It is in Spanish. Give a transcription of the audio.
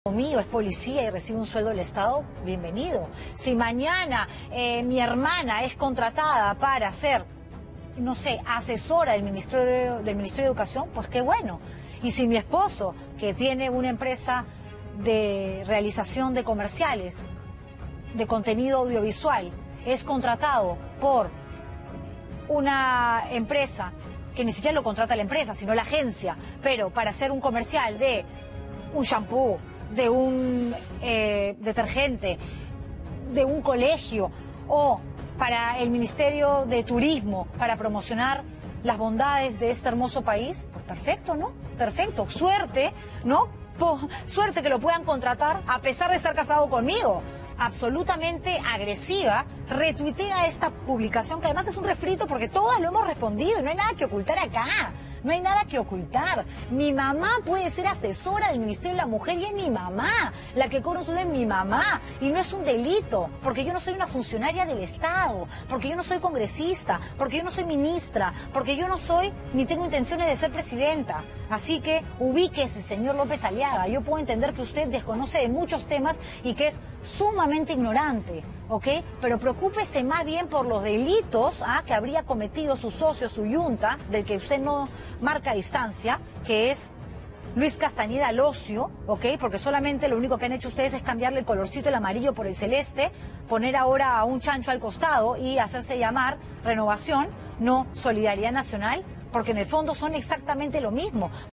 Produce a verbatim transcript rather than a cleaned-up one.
Mío es policía y recibe un sueldo del Estado, bienvenido. Si mañana eh, mi hermana es contratada para ser, no sé, asesora del Ministerio, del Ministerio de Educación, pues qué bueno. Y si mi esposo, que tiene una empresa de realización de comerciales, de contenido audiovisual, es contratado por una empresa, que ni siquiera lo contrata la empresa, sino la agencia, pero para hacer un comercial de un shampoo, de un eh, detergente, de un colegio o para el Ministerio de Turismo, para promocionar las bondades de este hermoso país, pues perfecto, ¿no? Perfecto, suerte, ¿no? Po suerte que lo puedan contratar a pesar de estar casado conmigo. Absolutamente agresiva, retuitea esta publicación, que además es un refrito porque todas lo hemos respondido y no hay nada que ocultar acá. No hay nada que ocultar. Mi mamá puede ser asesora del Ministerio de la Mujer y es mi mamá. La que cobra usted es mi mamá. Y no es un delito, porque yo no soy una funcionaria del Estado, porque yo no soy congresista, porque yo no soy ministra, porque yo no soy ni tengo intenciones de ser presidenta. Así que ubíquese, señor López Aliaga. Yo puedo entender que usted desconoce de muchos temas y que es sumamente ignorante, ¿ok? Pero preocúpese más bien por los delitos ¿ah? que habría cometido su socio, su yunta, del que usted no marca distancia, que es Luis Castañeda Locio, ¿ok? Porque solamente lo único que han hecho ustedes es cambiarle el colorcito del amarillo por el celeste, poner ahora a un chancho al costado y hacerse llamar Renovación, no Solidaridad Nacional, porque en el fondo son exactamente lo mismo.